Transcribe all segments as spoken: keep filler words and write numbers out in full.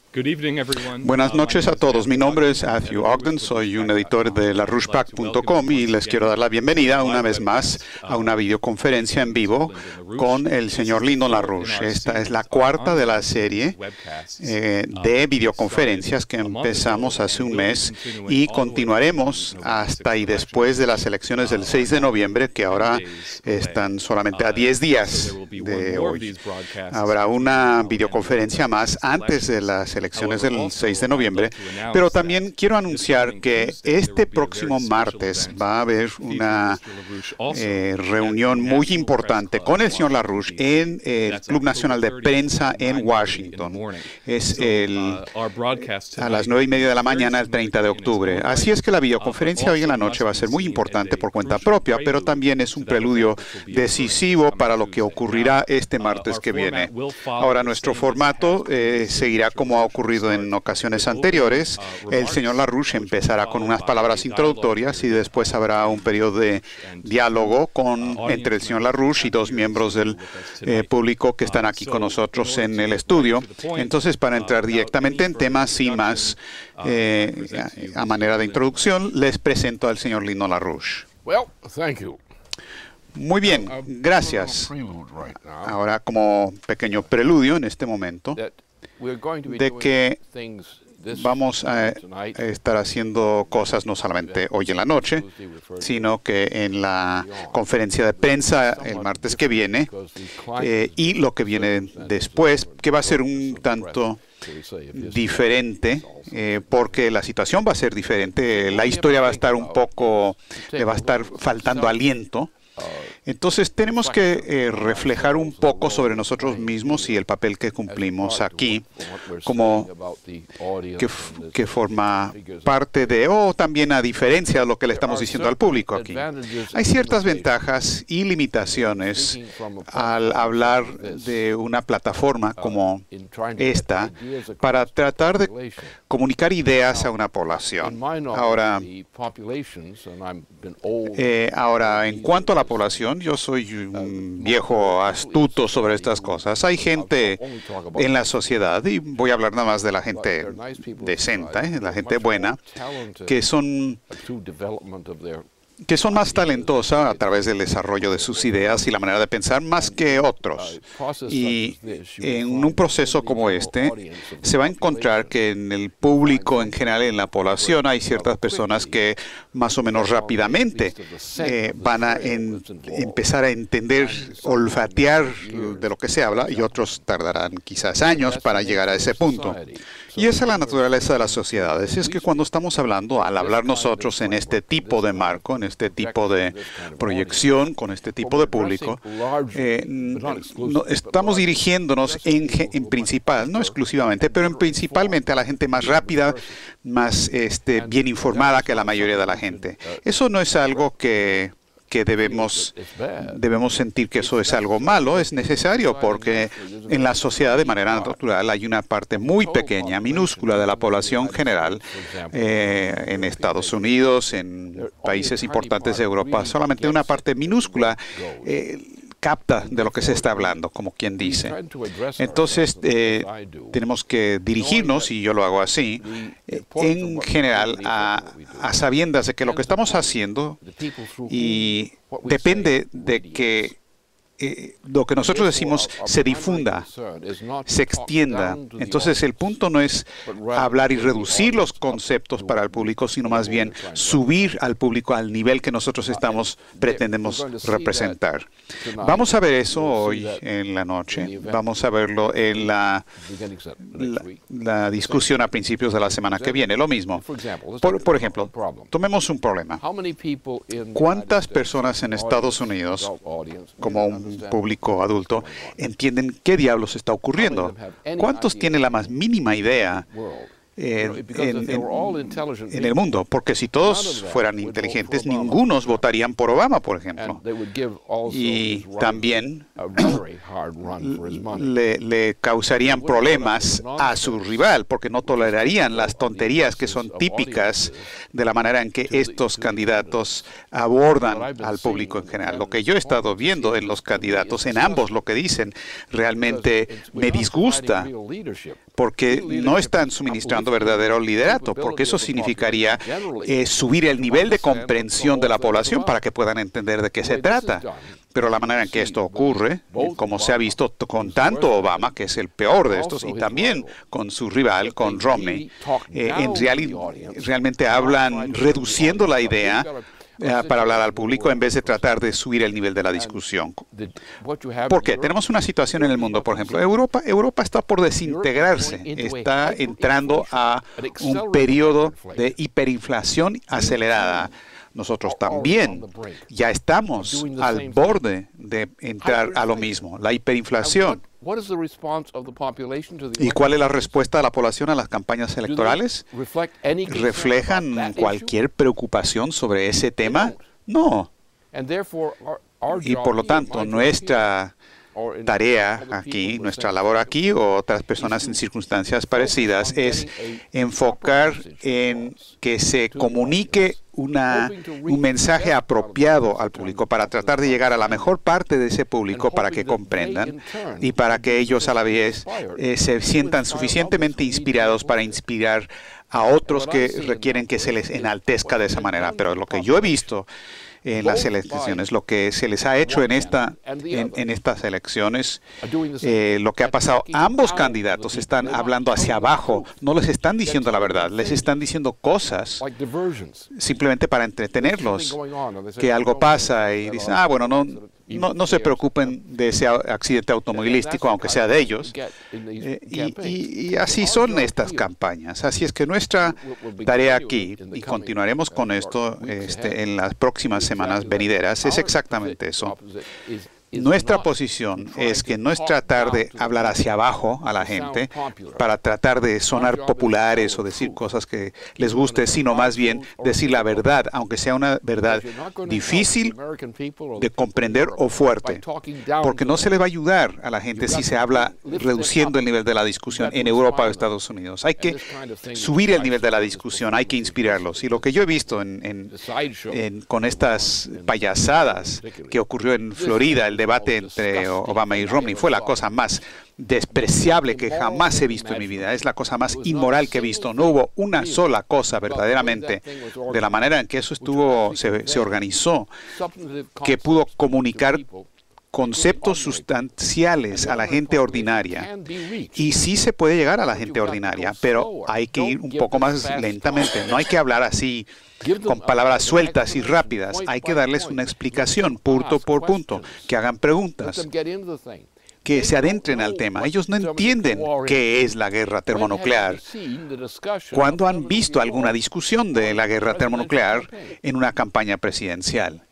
Buenas noches a todos. Mi nombre es Matthew Ogden, soy un editor de la rouge pack punto com y les quiero dar la bienvenida una vez más a una videoconferencia en vivo con el señor Lyndon LaRouche. Esta es la cuarta de la serie eh, de videoconferencias que empezamos hace un mes y continuaremos hasta y después de las elecciones del seis de noviembre, que ahora están solamente a diez días de hoy. Habrá una videoconferencia más antes de las elecciones del seis de noviembre, pero también quiero anunciar que este próximo martes va a haber una eh, reunión muy importante con el señor LaRouche en el Club Nacional de Prensa en Washington. Es el, a las nueve y media de la mañana, el treinta de octubre. Así es que la videoconferencia hoy en la noche va a ser muy importante por cuenta propia, pero también es un preludio decisivo para lo que ocurrirá este martes que viene. Ahora, nuestro formato eh, seguirá como ha ocurrido en ocasiones anteriores. El señor LaRouche empezará con unas palabras introductorias y después habrá un periodo de diálogo con, entre el señor LaRouche y dos miembros del eh, público que están aquí con nosotros en el estudio. Entonces, para entrar directamente en temas, sin más, eh, a, a manera de introducción, les presento al señor Lyndon LaRouche. Muy bien, gracias. Ahora, como pequeño preludio en este momento, de que vamos a estar haciendo cosas no solamente hoy en la noche, sino que en la conferencia de prensa el martes que viene eh, y lo que viene después, que va a ser un tanto diferente, eh, porque la situación va a ser diferente, la historia va a estar un poco, le va a estar faltando aliento. Entonces tenemos que eh, reflejar un poco sobre nosotros mismos y el papel que cumplimos aquí, como que, que forma parte de, o también a diferencia de lo que le estamos diciendo al público aquí. Hay ciertas ventajas y limitaciones al hablar de una plataforma como esta para tratar de comunicar ideas a una población. Ahora, eh, ahora en cuanto a la población, yo soy un viejo astuto sobre estas cosas. Hay gente en la sociedad, y voy a hablar nada más de la gente decente, ¿eh? La gente buena, que son que son más talentosa a través del desarrollo de sus ideas y la manera de pensar más que otros. Y en un proceso como este, se va a encontrar que en el público en general, en la población, hay ciertas personas que más o menos rápidamente eh, van a en, empezar a entender, olfatear de lo que se habla, y otros tardarán quizás años para llegar a ese punto. Y esa es la naturaleza de las sociedades. Es que cuando estamos hablando, al hablar nosotros en este tipo de marco, en este tipo de proyección, con este tipo de público, eh, no, estamos dirigiéndonos en, en principal, no exclusivamente, pero en principalmente a la gente más rápida, más este, bien informada que la mayoría de la gente. Eso no es algo que... que debemos, debemos sentir que eso es algo malo, es necesario, porque en la sociedad de manera natural hay una parte muy pequeña, minúscula de la población general, eh, en Estados Unidos, en países importantes de Europa, solamente una parte minúscula eh, capta de lo que se está hablando, como quien dice. Entonces, eh, tenemos que dirigirnos, y yo lo hago así, eh, en general a, a sabiendas de que lo que estamos haciendo y depende de que Eh, lo que nosotros decimos se difunda, se extienda. Entonces el punto no es hablar y reducir los conceptos para el público, sino más bien subir al público al nivel que nosotros estamos pretendemos representar. Vamos a ver eso hoy en la noche. Vamos a verlo en la, la, la discusión a principios de la semana que viene. Lo mismo. Por, por ejemplo, tomemos un problema. ¿Cuántas personas en Estados Unidos, como un público adulto, entienden qué diablos está ocurriendo? ¿Cuántos tienen la más mínima idea eh, en, en, en el mundo? Porque si todos fueran inteligentes, ningunos votarían por Obama, por ejemplo. Y también le, le causarían problemas a su rival, porque no tolerarían las tonterías que son típicas de la manera en que estos candidatos abordan al público en general. Lo que yo he estado viendo en los candidatos, en ambos, lo que dicen, realmente me disgusta, porque no están suministrando verdadero liderato, porque eso significaría eh, subir el nivel de comprensión de la población para que puedan entender de qué se trata. Pero la manera en que esto ocurre, como se ha visto con tanto Obama, que es el peor de estos, y también con su rival, con Romney, eh, en reali realmente hablan reduciendo la idea Uh, para hablar al público en vez de tratar de subir el nivel de la discusión. ¿Por qué? Tenemos una situación en el mundo, por ejemplo, Europa, Europa está por desintegrarse, está entrando a un periodo de hiperinflación acelerada. Nosotros también ya estamos al borde de entrar a lo mismo, la hiperinflación. ¿Y cuál es la respuesta de la población a las campañas electorales? ¿Reflejan cualquier preocupación sobre ese tema? No. Y por lo tanto, nuestra tarea aquí, nuestra labor aquí o otras personas en circunstancias parecidas es enfocar en que se comunique una, un mensaje apropiado al público para tratar de llegar a la mejor parte de ese público para que comprendan y para que ellos a la vez eh, se sientan suficientemente inspirados para inspirar a otros que requieren que se les enaltezca de esa manera. Pero lo que yo he visto en las elecciones, lo que se les ha hecho en, esta, en, en estas elecciones, eh, lo que ha pasado, ambos candidatos están hablando hacia abajo, no les están diciendo la verdad, les están diciendo cosas simplemente para entretenerlos, que algo pasa y dicen, ah, bueno, no, no, no se preocupen de ese accidente automovilístico, aunque sea de ellos. Eh, y, y, y así son estas campañas. Así es que nuestra tarea aquí, y continuaremos con esto este, en las próximas semanas venideras, es exactamente eso. Nuestra posición es que no es tratar de hablar hacia abajo a la gente para tratar de sonar populares o decir cosas que les guste, sino más bien decir la verdad, aunque sea una verdad difícil de comprender o fuerte, porque no se le va a ayudar a la gente si se habla reduciendo el nivel de la discusión en Europa o Estados Unidos. Hay que subir el nivel de la discusión, hay que inspirarlos. Y lo que yo he visto en, en, en, con estas payasadas que ocurrió en Florida, el debate entre Obama y Romney, fue la cosa más despreciable que jamás he visto en mi vida. Es la cosa más inmoral que he visto. No hubo una sola cosa verdaderamente de la manera en que eso estuvo, se, se organizó, que pudo comunicar conceptos sustanciales a la gente ordinaria. Y sí se puede llegar a la gente ordinaria, pero hay que ir un poco más lentamente. No hay que hablar así con palabras sueltas y rápidas. Hay que darles una explicación punto por punto, que hagan preguntas, que se adentren al tema. Ellos no entienden qué es la guerra termonuclear. ¿Cuándo han visto alguna discusión de la guerra termonuclear en una campaña presidencial?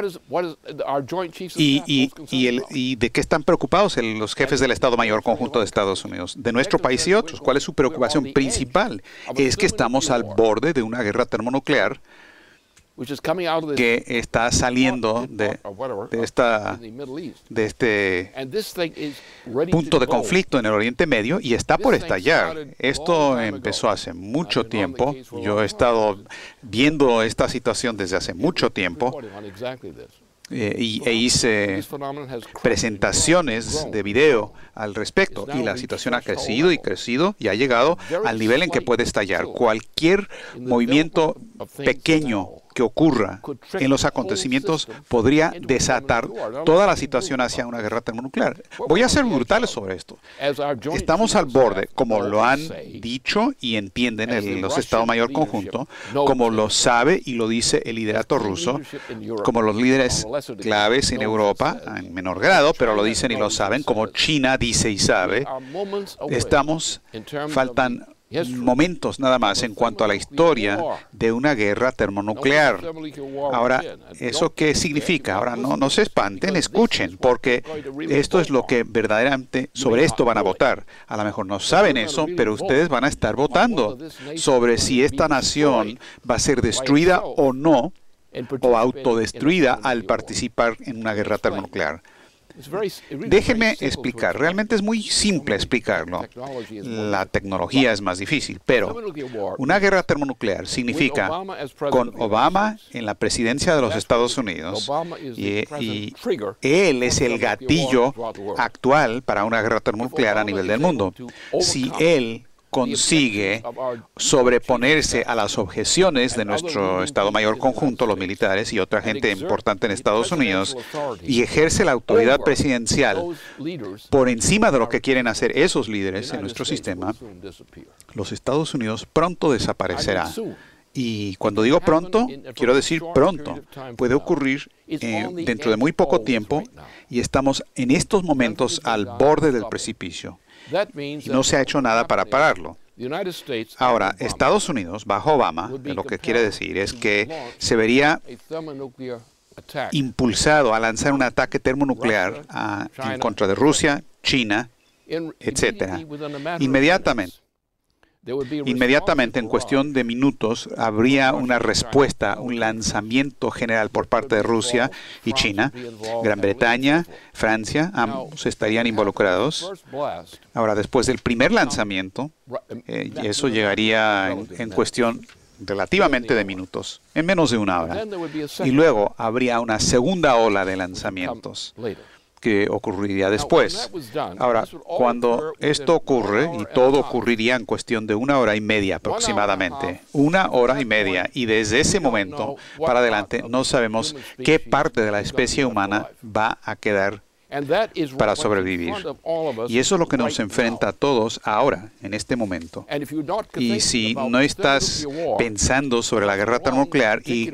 Y, y, y, el, ¿Y de qué están preocupados el, los jefes del Estado Mayor Conjunto de Estados Unidos? De nuestro país y otros. ¿Cuál es su preocupación principal? Es que estamos al borde de una guerra termonuclear que está saliendo de, de, esta, de este punto de conflicto en el Oriente Medio y está por estallar. Esto empezó hace mucho tiempo. Yo he estado viendo esta situación desde hace mucho tiempo. Eh, y, e hice presentaciones de video al respecto y la situación ha crecido y crecido y ha llegado al nivel en que puede estallar. Cualquier movimiento pequeño que ocurra en los acontecimientos podría desatar toda la situación hacia una guerra termonuclear. Voy a ser brutal sobre esto. Estamos al borde, como lo han dicho y entienden el, los Estados Mayor Conjunto, como lo sabe y lo dice el liderato ruso, como los líderes claves en Europa, en menor grado, pero lo dicen y lo saben, como China dice y sabe. Estamos, faltan momentos nada más en cuanto a la historia de una guerra termonuclear. Ahora, ¿eso qué significa? Ahora, no, no se espanten, escuchen, porque esto es lo que verdaderamente sobre esto van a votar. A lo mejor no saben eso, pero ustedes van a estar votando sobre si esta nación va a ser destruida o no, o autodestruida al participar en una guerra termonuclear. Déjeme explicar. Realmente es muy simple explicarlo. La tecnología es más difícil, pero una guerra termonuclear significa, con Obama en la presidencia de los Estados Unidos, y, y él es el gatillo actual para una guerra termonuclear a nivel del mundo. Si él consigue sobreponerse a las objeciones de nuestro Estado Mayor Conjunto, los militares y otra gente importante en Estados Unidos, y ejerce la autoridad presidencial por encima de lo que quieren hacer esos líderes en nuestro sistema, los Estados Unidos pronto desaparecerá. Y cuando digo pronto, quiero decir pronto. Puede ocurrir eh, dentro de muy poco tiempo, y estamos en estos momentos al borde del precipicio. Y no se ha hecho nada para pararlo. Ahora, Estados Unidos, bajo Obama, lo que quiere decir es que se vería impulsado a lanzar un ataque termonuclear a, en contra de Rusia, China, etcétera, inmediatamente. Inmediatamente, en cuestión de minutos, habría una respuesta, un lanzamiento general por parte de Rusia y China. Gran Bretaña, Francia, ambos estarían involucrados. Ahora, después del primer lanzamiento, eh, eso llegaría en, en cuestión relativamente de minutos, en menos de una hora. Y luego habría una segunda ola de lanzamientos que ocurriría después. Ahora, cuando esto ocurre, y todo ocurriría en cuestión de una hora y media aproximadamente, una hora y media, y desde ese momento para adelante no sabemos qué parte de la especie humana va a quedar para sobrevivir. Y eso es lo que nos enfrenta a todos ahora, en este momento. Y si no estás pensando sobre la guerra termonuclear y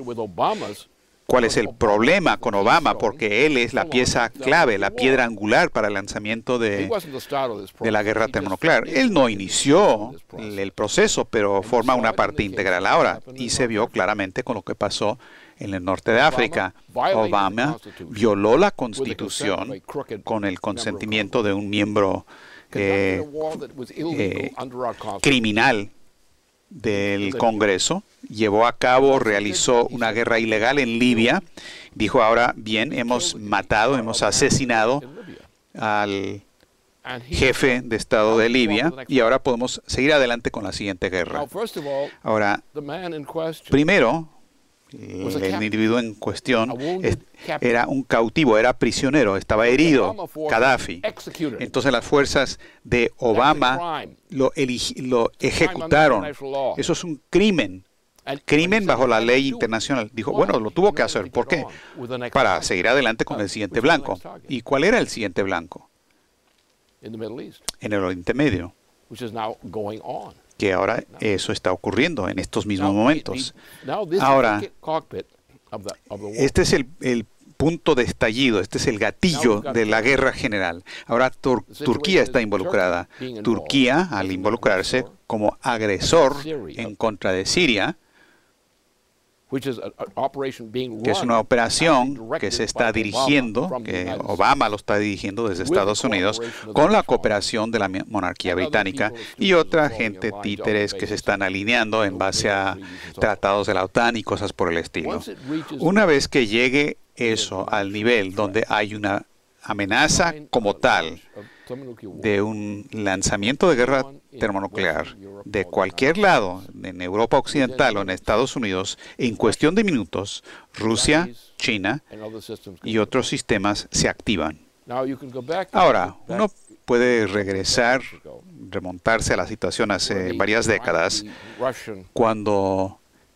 cuál es el problema con Obama, porque él es la pieza clave, la piedra angular para el lanzamiento de, de la guerra termonuclear. Él no inició el, el proceso, pero forma una parte integral ahora. Y se vio claramente con lo que pasó en el norte de África. Obama violó la Constitución con el consentimiento de un miembro eh, eh, criminal del Congreso, llevó a cabo, realizó una guerra ilegal en Libia. Dijo, ahora bien, hemos matado, hemos asesinado al jefe de Estado de Libia y ahora podemos seguir adelante con la siguiente guerra. Ahora, primero, el individuo en cuestión era un cautivo, era prisionero, estaba herido, Gaddafi. Entonces las fuerzas de Obama lo, lo ejecutaron. Eso es un crimen. Crimen bajo la ley internacional. Dijo, bueno, lo tuvo que hacer. ¿Por qué? Para seguir adelante con el siguiente blanco. ¿Y cuál era el siguiente blanco? En el Oriente Medio. Que ahora eso está ocurriendo en estos mismos momentos. Ahora, este es el, el punto de estallido, este es el gatillo de la guerra general. Ahora Tur Turquía está involucrada. Turquía, al involucrarse como agresor en contra de Siria, que es una operación que se está dirigiendo, que Obama lo está dirigiendo desde Estados Unidos, con la cooperación de la monarquía británica y otra gente títeres que se están alineando en base a tratados de la OTAN y cosas por el estilo. Una vez que llegue eso al nivel donde hay una amenaza como tal de un lanzamiento de guerra termonuclear de cualquier lado, en Europa Occidental o en Estados Unidos, en cuestión de minutos, Rusia, China y otros sistemas se activan. Ahora, uno puede regresar, remontarse a la situación hace varias décadas, cuando,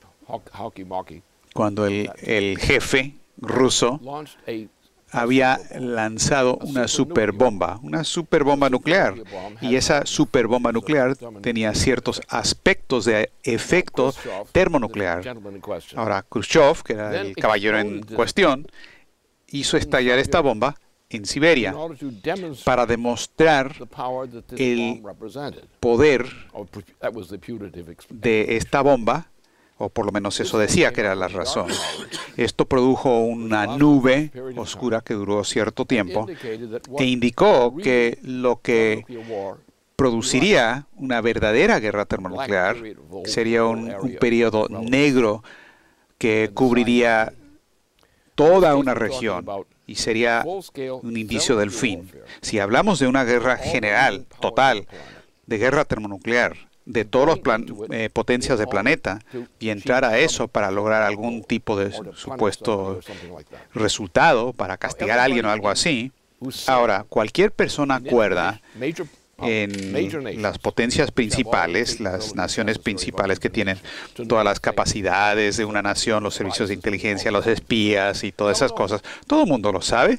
cuando el, el jefe ruso había lanzado una superbomba, una superbomba nuclear, y esa superbomba nuclear tenía ciertos aspectos de efecto termonuclear. Ahora, Khrushchev, que era el caballero en cuestión, hizo estallar esta bomba en Siberia para demostrar el poder de esta bomba, o por lo menos eso decía que era la razón. Esto produjo una nube oscura que duró cierto tiempo e indicó que lo que produciría una verdadera guerra termonuclear sería un, un periodo negro que cubriría toda una región y sería un indicio del fin. Si hablamos de una guerra general, total, de guerra termonuclear, de todas las plan, eh, potencias del planeta, y entrar a eso para lograr algún tipo de supuesto resultado, para castigar a alguien o algo así. Ahora, cualquier persona cuerda en las potencias principales, las naciones principales que tienen todas las capacidades de una nación, los servicios de inteligencia, los espías y todas esas cosas, todo el mundo lo sabe.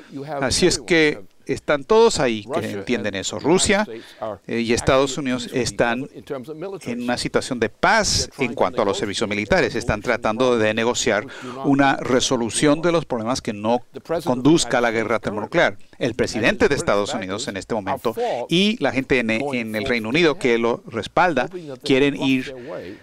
Así es que están todos ahí que entienden eso. Rusia eh, y Estados Unidos están en una situación de paz en cuanto a los servicios militares. Están tratando de negociar una resolución de los problemas que no conduzca a la guerra termonuclear. El presidente de Estados Unidos en este momento y la gente en, en el Reino Unido que lo respalda quieren ir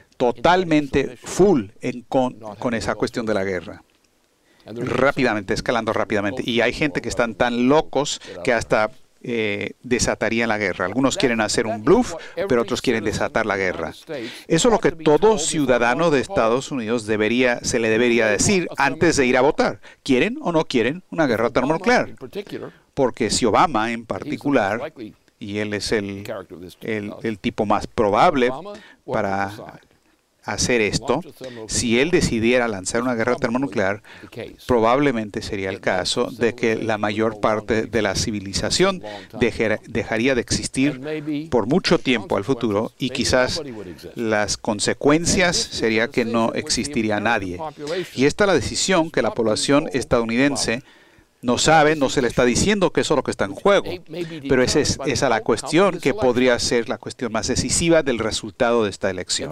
totalmente full en, con, con esa cuestión de la guerra. Rápidamente, escalando rápidamente. Y hay gente que están tan locos que hasta eh, desatarían la guerra. Algunos quieren hacer un bluff, pero otros quieren desatar la guerra. Eso es lo que todo ciudadano de Estados Unidos debería, se le debería decir antes de ir a votar. ¿Quieren o no quieren una guerra termonuclear? Porque si Obama en particular, y él es el, el, el tipo más probable para hacer esto, si él decidiera lanzar una guerra termonuclear, probablemente sería el caso de que la mayor parte de la civilización dejar, dejaría de existir por mucho tiempo al futuro, y quizás las consecuencias sería que no existiría nadie. Y esta es la decisión que la población estadounidense no sabe, no se le está diciendo que eso es lo que está en juego, pero esa es esa la cuestión que podría ser la cuestión más decisiva del resultado de esta elección.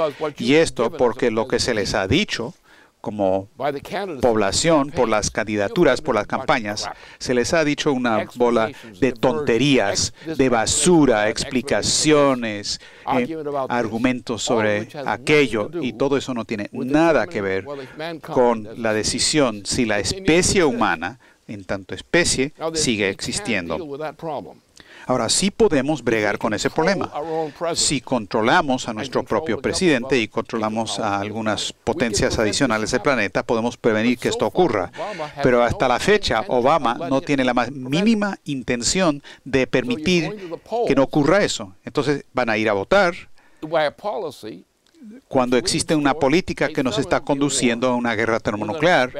Y esto porque lo que se les ha dicho como población, por las candidaturas, por las campañas, se les ha dicho una bola de tonterías, de basura, explicaciones, eh, argumentos sobre aquello, y todo eso no tiene nada que ver con la decisión si la especie humana, en tanto especie, sigue existiendo. Ahora, sí podemos bregar con ese problema. Si controlamos a nuestro propio presidente y controlamos a algunas potencias adicionales del planeta, podemos prevenir que esto ocurra. Pero hasta la fecha, Obama no tiene la más mínima intención de permitir que no ocurra eso. Entonces, van a ir a votar cuando existe una política que nos está conduciendo a una guerra termonuclear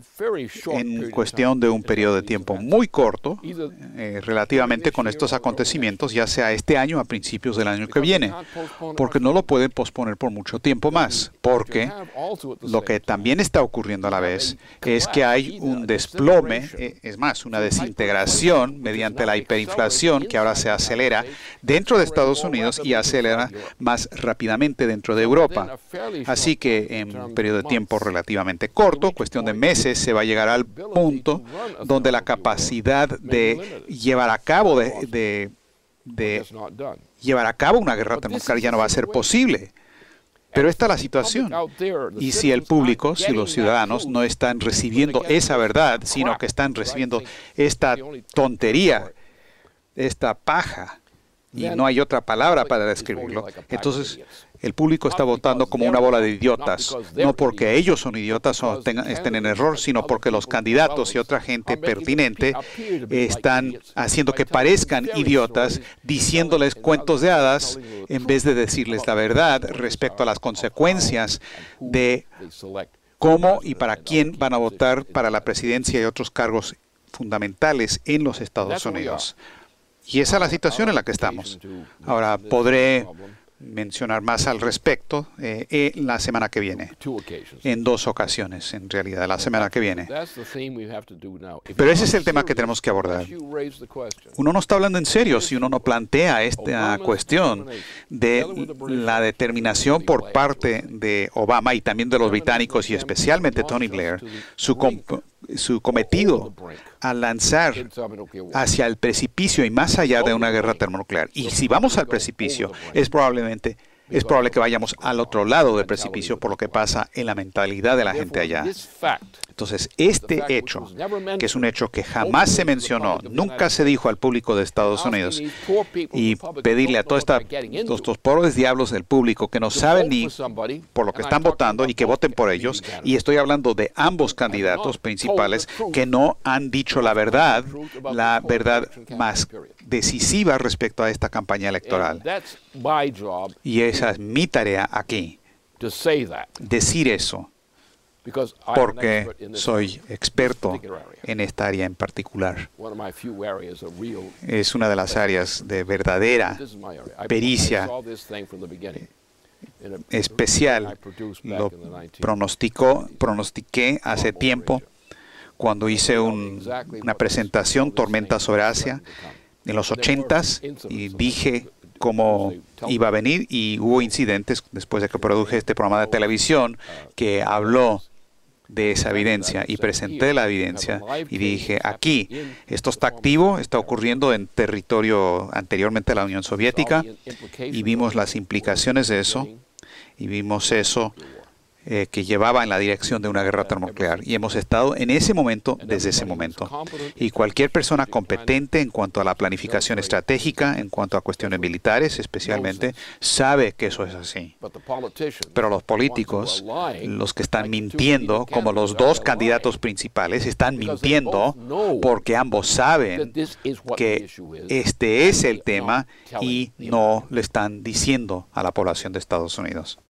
en cuestión de un periodo de tiempo muy corto, eh, relativamente con estos acontecimientos, ya sea este año a principios del año que viene, porque no lo pueden posponer por mucho tiempo más, porque lo que también está ocurriendo a la vez es que hay un desplome, eh, es más, una desintegración mediante la hiperinflación que ahora se acelera dentro de Estados Unidos y acelera más rápidamente dentro de Europa. Así que en un periodo de tiempo relativamente corto, cuestión de meses, se va a llegar al punto donde la capacidad de llevar a cabo de, de, de llevar a cabo una guerra termonuclear ya no va a ser posible. Pero esta es la situación. Y si el público, si los ciudadanos no están recibiendo esa verdad, sino que están recibiendo esta tontería, esta paja, y no hay otra palabra para describirlo, entonces el público está votando como una bola de idiotas, no porque ellos son idiotas o tengan, estén en error, sino porque los candidatos y otra gente pertinente están haciendo que parezcan idiotas, diciéndoles cuentos de hadas en vez de decirles la verdad respecto a las consecuencias de cómo y para quién van a votar para la presidencia y otros cargos fundamentales en los Estados Unidos. Y esa es la situación en la que estamos. Ahora, podré mencionar más al respecto eh, en la semana que viene, en dos ocasiones, en realidad, la semana que viene. Pero ese es el tema que tenemos que abordar. Uno no está hablando en serio si uno no plantea esta cuestión de la determinación por parte de Obama y también de los británicos y especialmente Tony Blair, su comp su cometido a lanzar hacia el precipicio y más allá de una guerra termonuclear. Y si vamos al precipicio, es probablemente es probable que vayamos al otro lado del precipicio por lo que pasa en la mentalidad de la gente allá. Entonces, este hecho, que es un hecho que jamás se mencionó, nunca se dijo al público de Estados Unidos, y pedirle a todos estos pobres diablos del público que no saben ni por lo que están votando y que voten por ellos, y estoy hablando de ambos candidatos principales que no han dicho la verdad, la verdad más decisiva respecto a esta campaña electoral. Y esa es mi tarea aquí, decir eso, porque soy experto en esta área en particular. Es una de las áreas de verdadera pericia especial. Lo pronosticó, pronostiqué hace tiempo cuando hice un, una presentación, Tormenta sobre Asia, en los ochentas, y dije cómo iba a venir, y hubo incidentes después de que produje este programa de televisión que habló de esa evidencia, y presenté la evidencia y dije, aquí, esto está activo, está ocurriendo en territorio anteriormente de la Unión Soviética, y vimos las implicaciones de eso, y vimos eso eh, que llevaba en la dirección de una guerra termonuclear. Y hemos estado en ese momento desde ese momento. Y cualquier persona competente en cuanto a la planificación estratégica, en cuanto a cuestiones militares especialmente, sabe que eso es así. Pero los políticos, los que están mintiendo, como los dos candidatos principales, están mintiendo porque ambos saben que este es el tema y no le están diciendo a la población de Estados Unidos.